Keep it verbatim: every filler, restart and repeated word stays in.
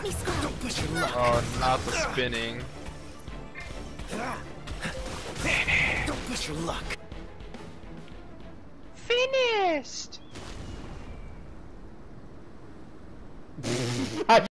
me scry. Don't push your luck. Oh, not the spinning. Don't push your luck. Finished!